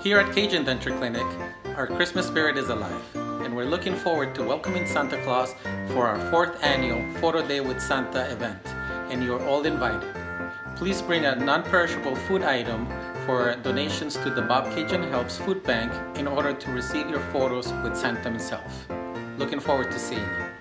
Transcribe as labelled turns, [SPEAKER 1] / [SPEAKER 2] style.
[SPEAKER 1] Here at Cajun Denture Clinic, our Christmas spirit is alive, and we're looking forward to welcoming Santa Claus for our 4th annual Photo Day with Santa event, and you're all invited. Please bring a non-perishable food item for donations to the Bobcaygeon Helps Food Bank in order to receive your photos with Santa himself. Looking forward to seeing you.